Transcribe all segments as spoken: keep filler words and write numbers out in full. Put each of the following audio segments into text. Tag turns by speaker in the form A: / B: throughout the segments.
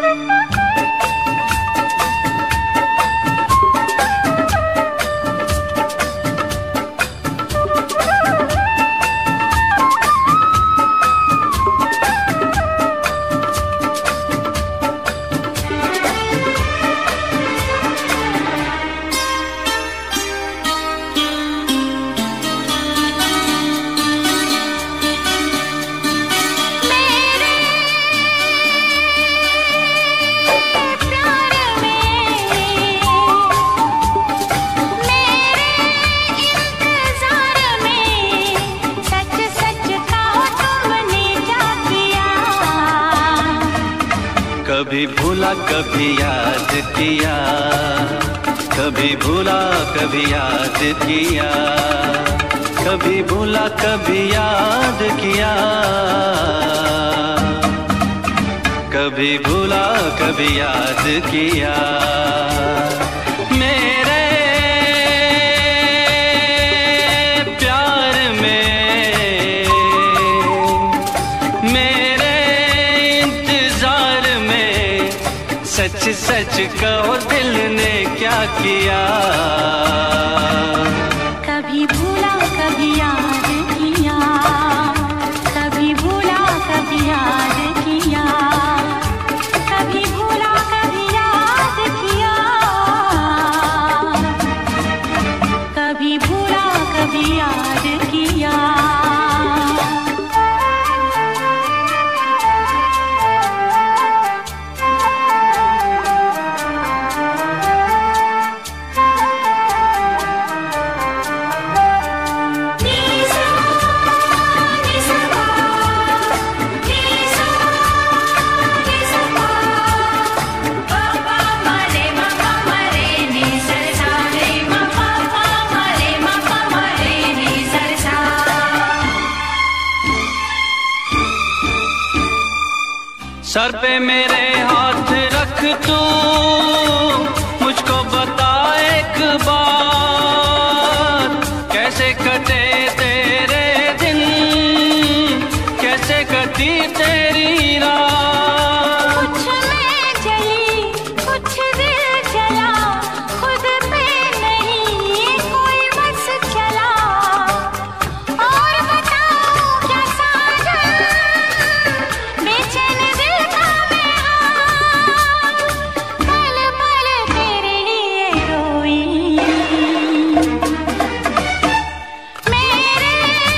A: कभी भूला कभी याद किया, कभी भूला कभी याद किया, कभी भूला कभी याद किया, कभी भूला कभी याद किया। मेरे प्यार में, मेरे इंतजार में, सच सच कहो दिल ने क्या किया।
B: कभी भूला कभी याद किया, कभी भूला कभी याद किया, कभी भूला कभी याद किया, कभी भूला कभी याद किया।
A: सर पे मेरे हाथ रख तू, मुझको बता एक बार, कैसे कटे तेरे दिन, कैसे कटी तेरी रात।
B: कुछ मैं जली कुछ दिल जला, खुद पे नहीं कोई बस चला, और बताऊं क्या साजन, बेचैन दिल का मैं हाल, पल पल तेरे लिए रोई। मेरे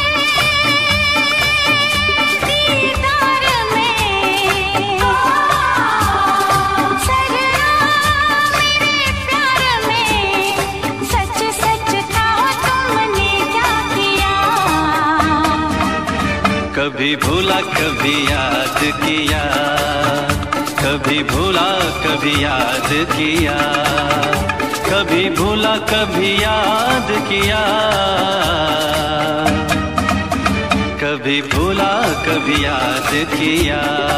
B: दीदार में सजना, मेरे प्यार में सच सच कहो तुमने क्या किया।
A: कभी भूला कभी याद किया, कभी भूला कभी याद किया, कभी भूला कभी याद किया, कभी भूला कभी याद किया।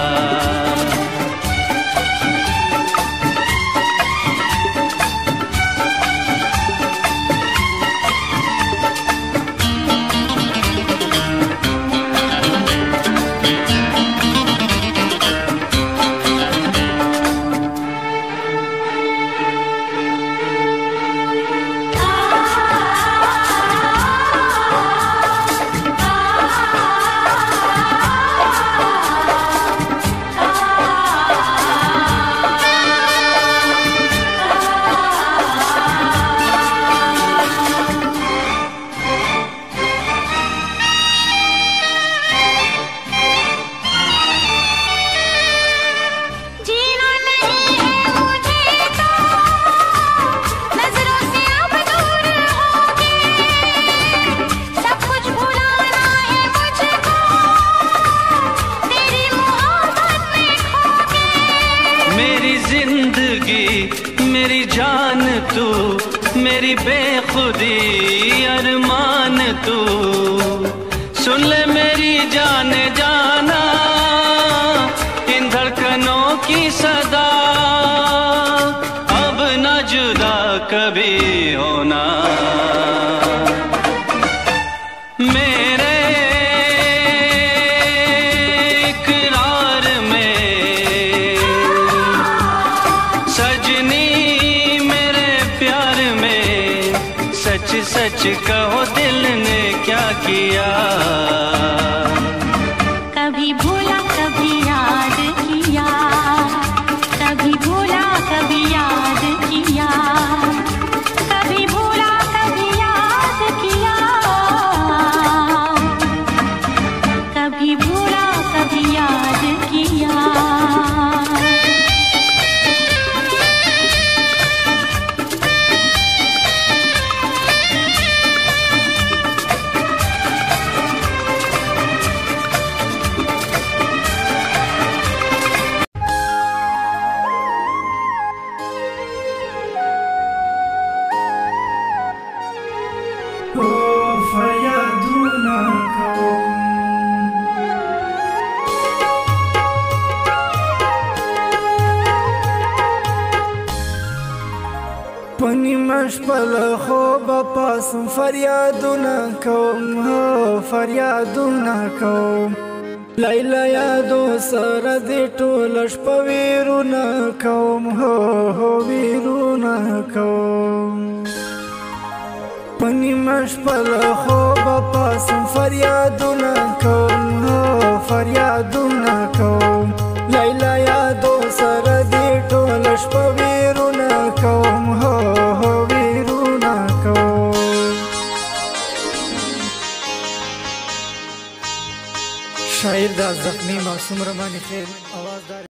B: जीना नहीं है मुझे तो, नजरों से अब दूर होके, सब कुछ भुलाना है मुझको, तेरी मोहब्बत में खोके।
A: मेरी जिंदगी मेरी जान तू, मेरी बेखुदी अरमान तू, सुन ले मेरी जान जाना, इन धड़कनों की सदा, अब न जुदा कभी होना। मेरे इकरार में सच कहो दिल ने क्या किया।
B: कभी भूला कभी याद किया, कभी भूला कभी याद किया, कभी भूला कभी याद किया, कभी भूला कभी याद किया।
C: پنیمش پل خوب پاسم فریادونه کوم، هو فریادونه کوم. لیلا یادو سره دې ټوله شپه ویرونه کوم، هو هو ویرونه کوم. پنیمش پل خوب پاسم فریادونه کوم، هو فریادونه کوم. لیلا یادو سره دې ټوله شپه ویرونه کوم، هو هو ویرونه کوم. شاعر دا زخمی معصوم ربانی خیل او